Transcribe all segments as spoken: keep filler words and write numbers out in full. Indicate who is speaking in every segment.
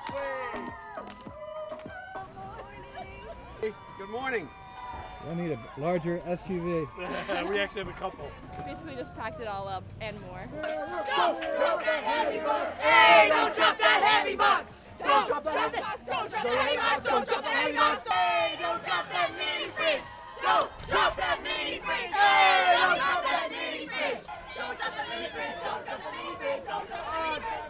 Speaker 1: Good morning.
Speaker 2: I need a larger S U V.
Speaker 3: We actually have a couple.
Speaker 4: Basically just packed it all up and more.
Speaker 5: Don't drop that heavy bus! Hey, don't drop that heavy bus! Don't drop that heavy bus! Don't drop that heavy bus! Don't drop that heavy bus! Hey, don't drop that mini fridge! Don't drop that mini fridge! Hey, don't drop that mini fridge! Don't drop that mini fridge! Don't drop that mini fridge! Don't drop that mini fridge!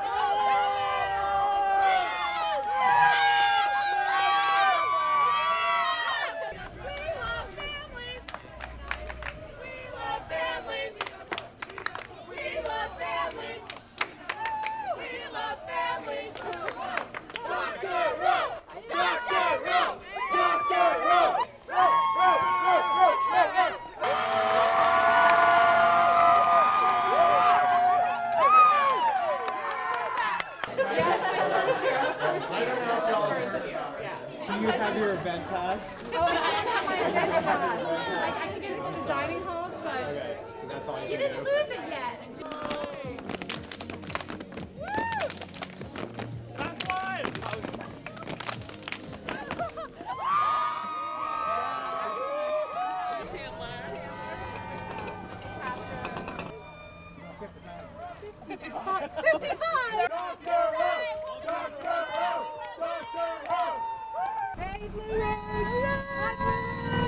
Speaker 3: Do you have your event pass?
Speaker 4: Oh, I don't have my event pass. Like, I can get into the dining halls, but
Speaker 3: Okay, so that's all you,
Speaker 4: you
Speaker 3: can
Speaker 4: didn't
Speaker 3: do.
Speaker 4: lose it yet.
Speaker 3: That's fine!
Speaker 4: fifty-five! fifty-five! Hey, Blue Rays!